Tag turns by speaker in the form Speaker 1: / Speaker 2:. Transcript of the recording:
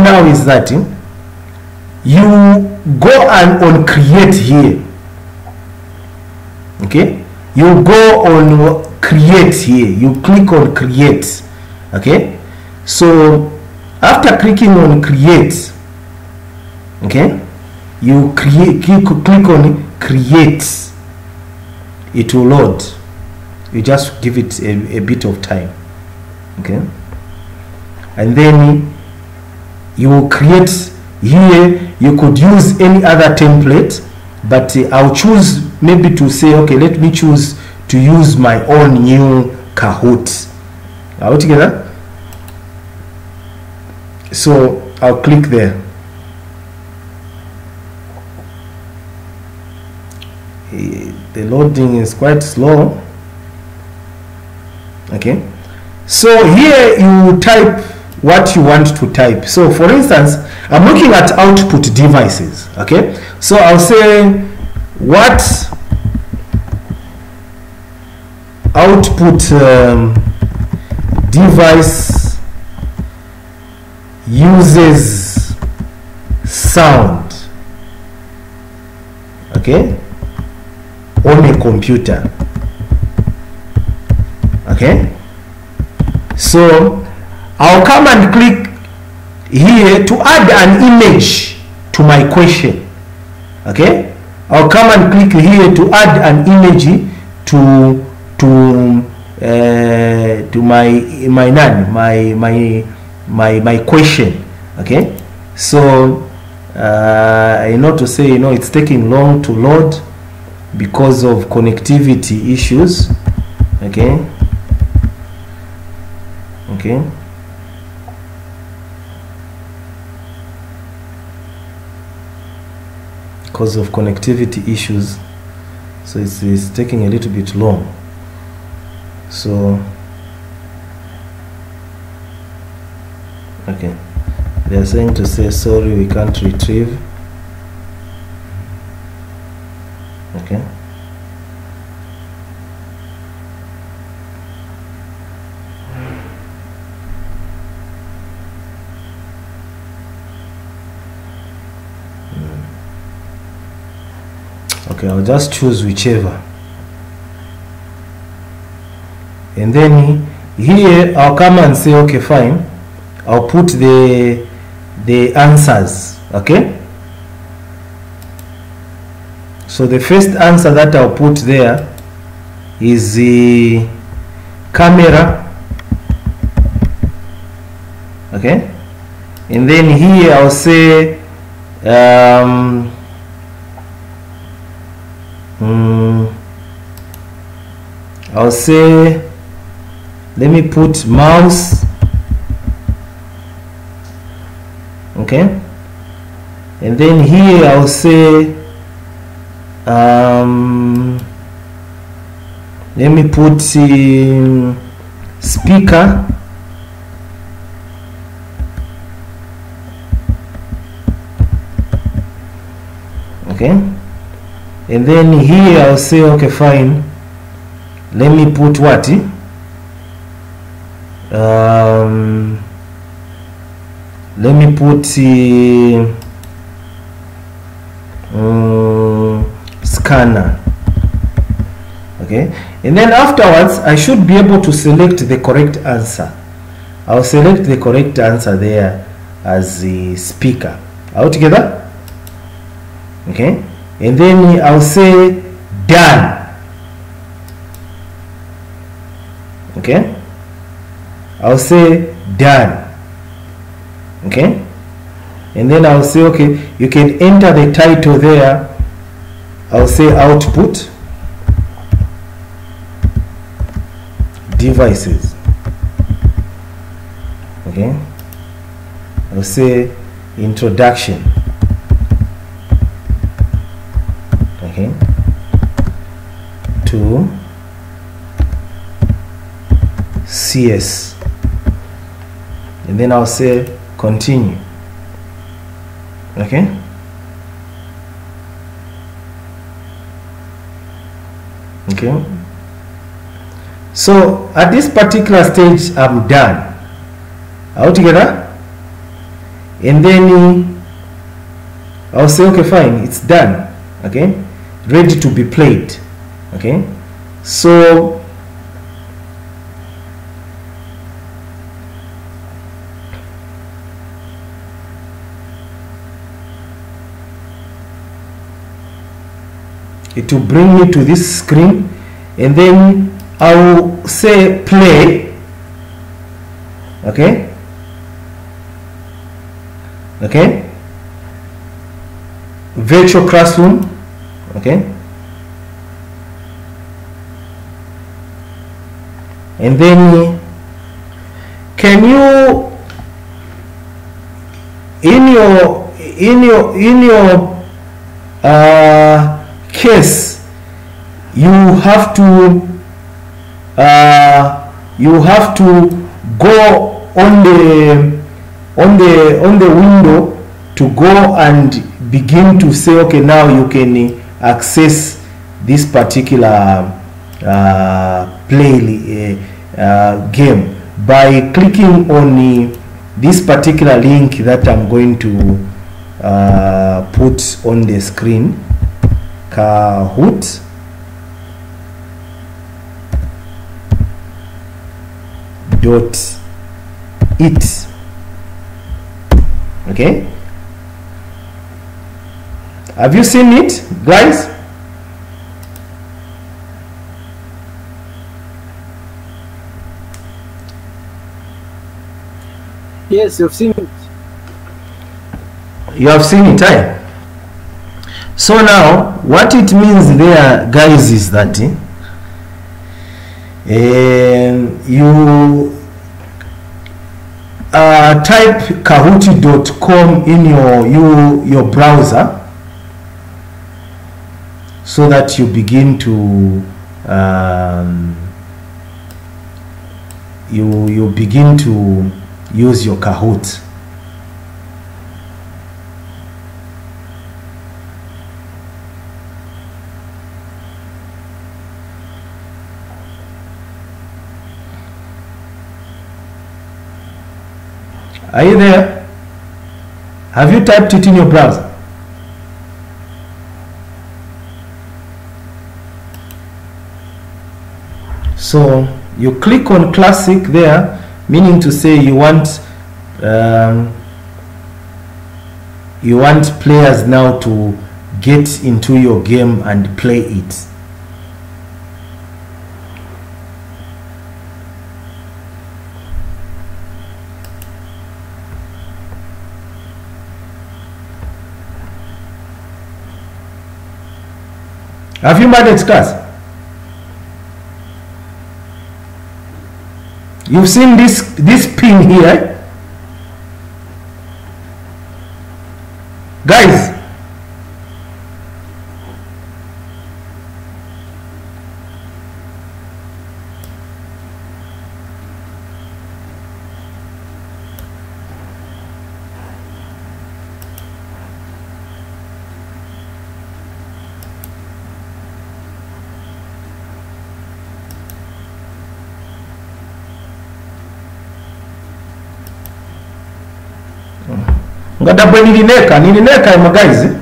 Speaker 1: now is that you go on create here. Okay, you go on create here, you click on create. Okay, so after clicking on create, okay, you click on create, it will load. You just give it a bit of time. Okay, and then you will create here. You could use any other template, but I'll choose maybe to say, okay, let me choose to use my own new Kahoot. Are we together? So I'll click there. The loading is quite slow. Okay, so here you type what you want to type. So for instance, I'm looking at output devices. Okay, so I'll say what output device uses sound, okay, on a computer. Okay, so I'll come and click here to add an image to my question. Okay, I'll come and click here to add an image to my question. Okay, so I know to say, it's taking long to load because of connectivity issues. Okay, because of connectivity issues, so it's taking a little bit long. So okay, they are saying to say sorry, we can't retrieve. Okay, okay, I'll just choose whichever, and then here I'll come and say, okay, fine, I'll put the answers. Okay, so the first answer that I'll put there is the camera. Okay, and then here I'll say I'll say, let me put mouse. Okay, and then here I'll say let me put speaker. Okay, and then here I'll say, okay, fine, let me put what, let me put scanner. Okay, and then afterwards I should be able to select the correct answer. I'll select the correct answer there as the speaker. All together? Okay, and then I'll say done. Okay, I'll say done. Okay, and then I'll say, okay, you can enter the title there. I'll say output devices. Okay, I'll say introduction. Okay, to CS, and then I'll say continue. Okay, okay, so at this particular stage I'm done. All together, and then I'll say okay, fine, it's done. Okay, ready to be played. Okay, so it will bring me to this screen, and then I will say play. Okay, okay, virtual classroom. Okay, and then can you in your case, you have to go on the window to go and begin to say okay, now you can access this particular game by clicking on this particular link that I'm going to put on the screen, Kahoot.it. Okay, have you seen it, guys?
Speaker 2: Yes, you've seen it. You
Speaker 1: have seen it, eh? So now what it means there, guys, is that you type kahoot.com in your browser, so that you begin to you begin to use your Kahoot. Are you there? Have you typed it in your browser? So you click on classic there, meaning to say you want players now to get into your game and play it. Have you managed, class? You've seen this pin here, guys. Ngadabwe nilineka guys.